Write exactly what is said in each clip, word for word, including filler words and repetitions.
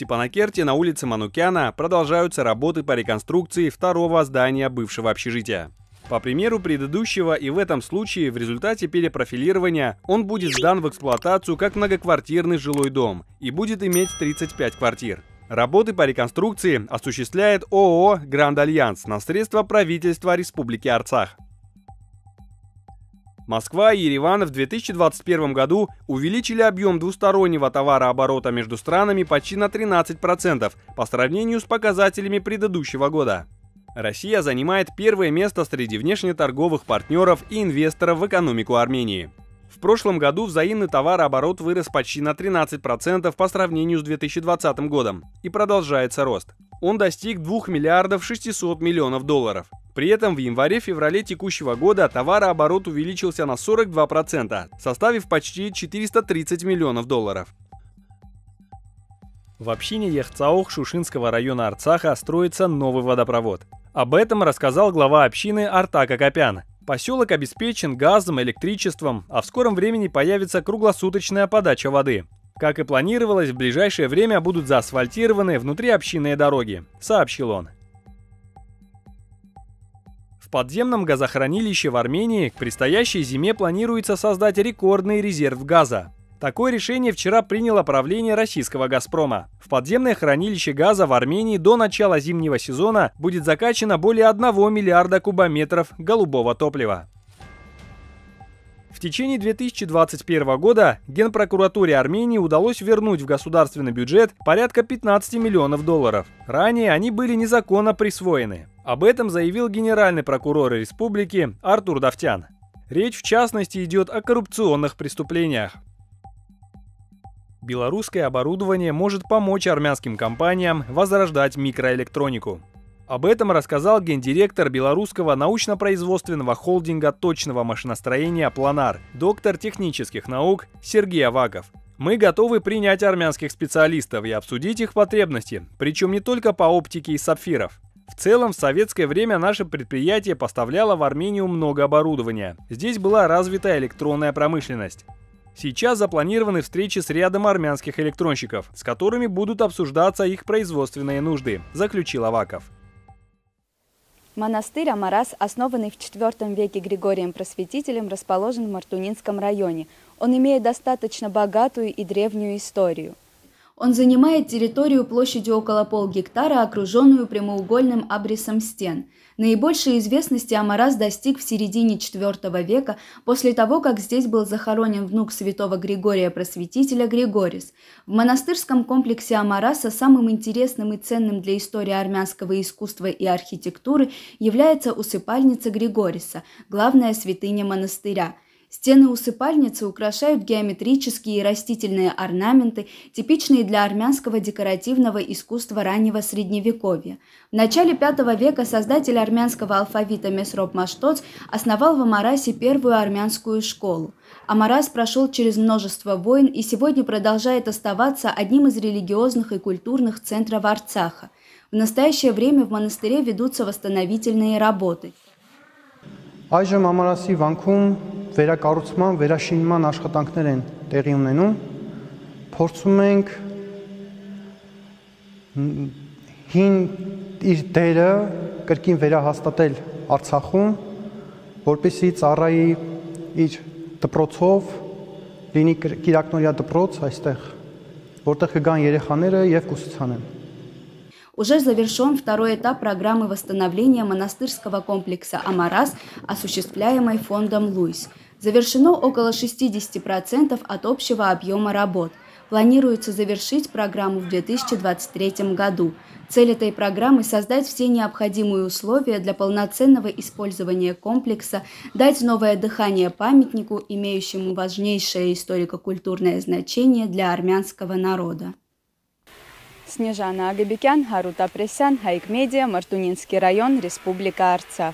Степанакерте на улице Манукяна продолжаются работы по реконструкции второго здания бывшего общежития. По примеру предыдущего, и в этом случае в результате перепрофилирования он будет сдан в эксплуатацию как многоквартирный жилой дом и будет иметь тридцать пять квартир. Работы по реконструкции осуществляет ООО «Гранд Альянс» на средства правительства Республики Арцах. Москва и Ереван в две тысячи двадцать первом году увеличили объем двустороннего товарооборота между странами почти на тринадцать процентов по сравнению с показателями предыдущего года. Россия занимает первое место среди внешнеторговых партнеров и инвесторов в экономику Армении. В прошлом году взаимный товарооборот вырос почти на тринадцать процентов по сравнению с две тысячи двадцатым годом и продолжается рост. Он достиг двух миллиардов шестисот миллионов долларов. При этом в январе-феврале текущего года товарооборот увеличился на сорок два процента, составив почти четыреста тридцать миллионов долларов. В общине Ехцаох Шушинского района Арцаха строится новый водопровод. Об этом рассказал глава общины Артак Акопян. Поселок обеспечен газом, электричеством, а в скором времени появится круглосуточная подача воды. Как и планировалось, в ближайшее время будут заасфальтированы внутриобщинные дороги, сообщил он. В подземном газохранилище в Армении к предстоящей зиме планируется создать рекордный резерв газа. Такое решение вчера приняло правление российского «Газпрома». В подземное хранилище газа в Армении до начала зимнего сезона будет закачано более одного миллиарда кубометров голубого топлива. В течение две тысячи двадцать первого года Генпрокуратуре Армении удалось вернуть в государственный бюджет порядка пятнадцати миллионов долларов. Ранее они были незаконно присвоены. Об этом заявил генеральный прокурор республики Артур Давтян. Речь в частности идет о коррупционных преступлениях. Белорусское оборудование может помочь армянским компаниям возрождать микроэлектронику. Об этом рассказал гендиректор белорусского научно-производственного холдинга точного машиностроения «Планар», доктор технических наук Сергей Аваков. Мы готовы принять армянских специалистов и обсудить их потребности, причем не только по оптике из сапфиров. В целом, в советское время наше предприятие поставляло в Армению много оборудования. Здесь была развита электронная промышленность. Сейчас запланированы встречи с рядом армянских электронщиков, с которыми будут обсуждаться их производственные нужды, заключил Аваков. Монастырь Амарас, основанный в четвёртом веке Григорием Просветителем, расположен в Мартунинском районе. Он имеет достаточно богатую и древнюю историю. Он занимает территорию площадью около полгектара, окруженную прямоугольным абрисом стен. Наибольшей известности Амарас достиг в середине четвёртого века, после того, как здесь был захоронен внук святого Григория Просветителя Григорис. В монастырском комплексе Амараса самым интересным и ценным для истории армянского искусства и архитектуры является усыпальница Григориса, главная святыня монастыря. Стены усыпальницы украшают геометрические и растительные орнаменты, типичные для армянского декоративного искусства раннего Средневековья. В начале пятого века создатель армянского алфавита Месроп Маштоц основал в Амарасе первую армянскую школу. Амарас прошел через множество войн и сегодня продолжает оставаться одним из религиозных и культурных центров Арцаха. В настоящее время в монастыре ведутся восстановительные работы. Այժմ Ամարասի վանքում վերակառուցման, վերաշինման աշխատանքներ են տեղի ունենում։ Փորձում ենք հին իր դերը կրկին վերահաստատել Արցախում, որպեսզի ծառայի իր դպրոցով լինի Կիրակնորիա դպրոց այստեղ, որտեղ կգան երեխաները եւ կուսուցանեն։ Уже завершен второй этап программы восстановления монастырского комплекса Амарас, осуществляемой фондом Луис. Завершено около шестидесяти процентов от общего объема работ. Планируется завершить программу в две тысячи двадцать третьем году. Цель этой программы – создать все необходимые условия для полноценного использования комплекса, дать новое дыхание памятнику, имеющему важнейшее историко-культурное значение для армянского народа. Снежана Агабекян, Харут Апресян, Хайк Медиа, Мартунинский район, Республика Арцах.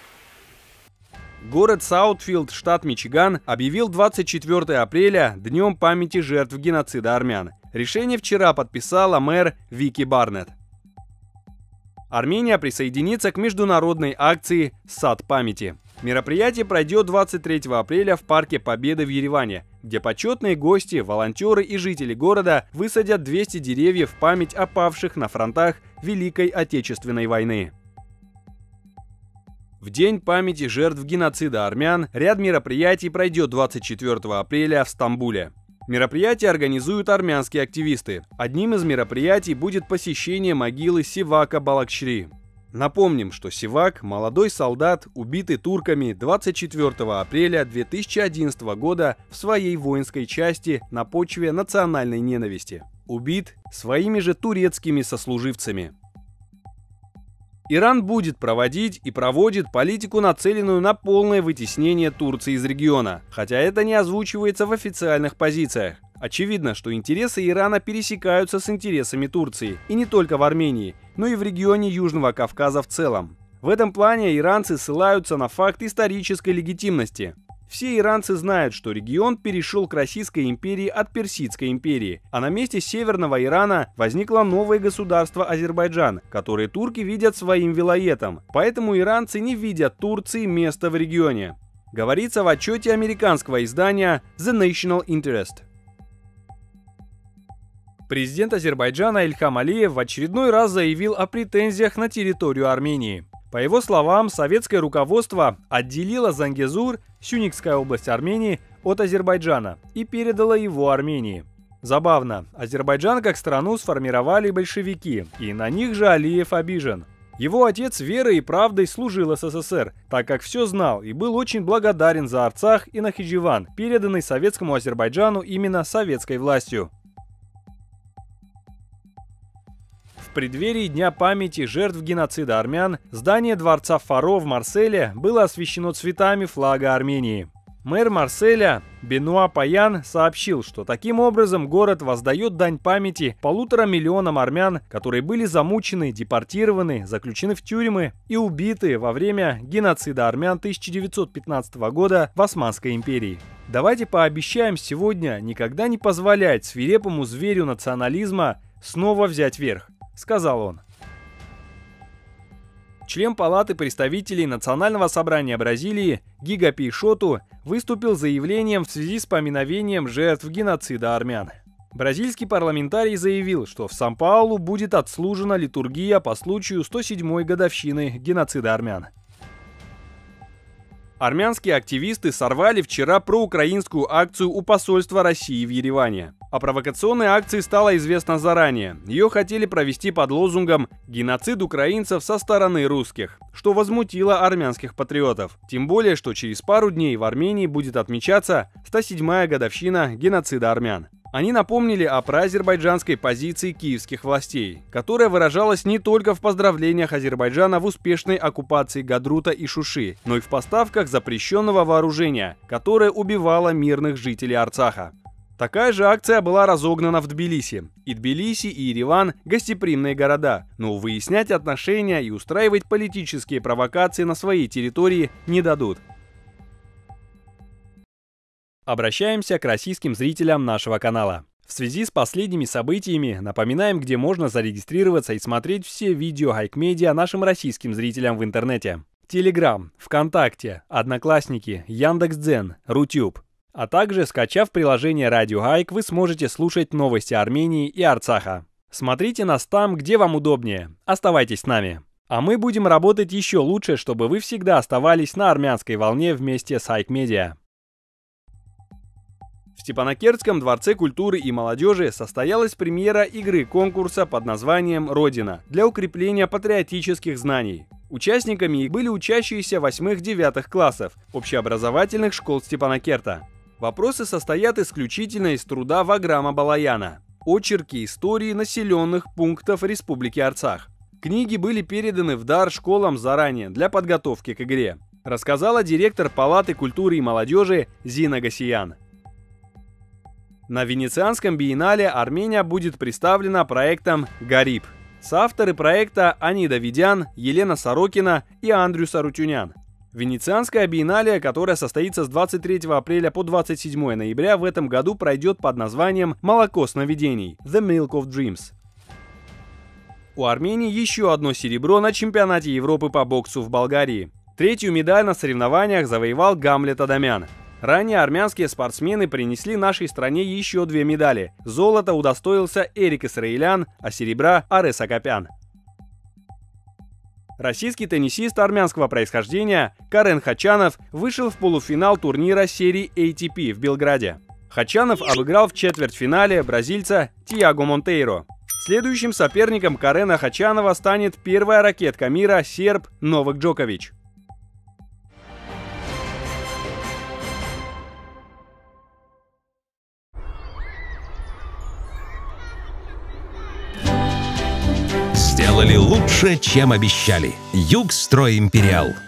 Город Саутфилд, штат Мичиган, объявил двадцать четвёртого апреля Днем памяти жертв геноцида армян. Решение вчера подписала мэр Вики Барнетт. Армения присоединится к международной акции «Сад памяти». Мероприятие пройдет двадцать третьего апреля в Парке Победы в Ереване, где почетные гости, волонтеры и жители города высадят двести деревьев в память о павших на фронтах Великой Отечественной войны. В День памяти жертв геноцида армян ряд мероприятий пройдет двадцать четвёртого апреля в Стамбуле. Мероприятие организуют армянские активисты. Одним из мероприятий будет посещение могилы Сивака Балакшри. Напомним, что Сивак – молодой солдат, убитый турками двадцать четвёртого апреля две тысячи одиннадцатого года в своей воинской части на почве национальной ненависти. Убит своими же турецкими сослуживцами. Иран будет проводить и проводит политику, нацеленную на полное вытеснение Турции из региона, хотя это не озвучивается в официальных позициях. Очевидно, что интересы Ирана пересекаются с интересами Турции, и не только в Армении, но и в регионе Южного Кавказа в целом. В этом плане иранцы ссылаются на факт исторической легитимности. Все иранцы знают, что регион перешел к Российской империи от Персидской империи, а на месте Северного Ирана возникло новое государство Азербайджан, которое турки видят своим вилаетом, поэтому иранцы не видят Турции места в регионе. Говорится в отчете американского издания The National Interest. Президент Азербайджана Ильхам Алиев в очередной раз заявил о претензиях на территорию Армении. По его словам, советское руководство отделило Зангезур, Сюникская область Армении, от Азербайджана и передало его Армении. Забавно, Азербайджан как страну сформировали большевики, и на них же Алиев обижен. Его отец верой и правдой служил СССР, так как все знал и был очень благодарен за Арцах и Нахичеван, переданный советскому Азербайджану именно советской властью. В преддверии Дня памяти жертв геноцида армян здание дворца Фаро в Марселе было освещено цветами флага Армении. Мэр Марселя Бенуа Паян сообщил, что таким образом город воздает дань памяти полутора миллионам армян, которые были замучены, депортированы, заключены в тюрьмы и убиты во время геноцида армян тысяча девятьсот пятнадцатого года в Османской империи. Давайте пообещаем сегодня никогда не позволять свирепому зверю национализма снова взять верх, сказал он. Член Палаты представителей Национального собрания Бразилии Гига Пейшоту выступил с заявлением в связи с поминовением жертв геноцида армян. Бразильский парламентарий заявил, что в Сан-Паулу будет отслужена литургия по случаю сто седьмой годовщины геноцида армян. Армянские активисты сорвали вчера проукраинскую акцию у посольства России в Ереване. О провокационной акции стало известно заранее. Ее хотели провести под лозунгом «Геноцид украинцев со стороны русских», что возмутило армянских патриотов. Тем более, что через пару дней в Армении будет отмечаться сто седьмая годовщина геноцида армян. Они напомнили о проазербайджанской позиции киевских властей, которая выражалась не только в поздравлениях Азербайджана в успешной оккупации Гадрута и Шуши, но и в поставках запрещенного вооружения, которое убивало мирных жителей Арцаха. Такая же акция была разогнана в Тбилиси. И Тбилиси, и Ереван – гостеприимные города, но выяснять отношения и устраивать политические провокации на своей территории не дадут. Обращаемся к российским зрителям нашего канала. В связи с последними событиями напоминаем, где можно зарегистрироваться и смотреть все видео Хайк Медиа нашим российским зрителям в интернете. Телеграм, ВКонтакте, Одноклассники, Яндекс.Дзен, Рутюб. А также, скачав приложение Радио Хайк, вы сможете слушать новости Армении и Арцаха. Смотрите нас там, где вам удобнее. Оставайтесь с нами. А мы будем работать еще лучше, чтобы вы всегда оставались на армянской волне вместе с Хайк Медиа. В Степанакертском дворце культуры и молодежи состоялась премьера игры конкурса под названием «Родина» для укрепления патриотических знаний. Участниками были учащиеся восьмых-девятых классов общеобразовательных школ Степанакерта. Вопросы состоят исключительно из труда Ваграма Балаяна. Очерки истории населенных пунктов Республики Арцах. Книги были переданы в дар школам заранее для подготовки к игре, рассказала директор Палаты культуры и молодежи Зина Гасиян. На Венецианском биеннале Армения будет представлена проектом «Гариб». Соавторы проекта Анида Видян, Елена Сорокина и Андрюс Арутюнян. Венецианская биеннале, которая состоится с двадцать третьего апреля по двадцать седьмое ноября, в этом году пройдет под названием «Молоко сновидений» – «The Milk of Dreams». У Армении еще одно серебро на чемпионате Европы по боксу в Болгарии. Третью медаль на соревнованиях завоевал Гамлет Адамян. Ранее армянские спортсмены принесли нашей стране еще две медали. Золото удостоился Эрик Исраилян, а серебра – Арес Акопян. Российский теннисист армянского происхождения Карен Хачанов вышел в полуфинал турнира серии эй ти пи в Белграде. Хачанов обыграл в четвертьфинале бразильца Тиаго Монтейро. Следующим соперником Карена Хачанова станет первая ракетка мира серб Новак Джокович. Сделали лучше, чем обещали. Югстрой Империал.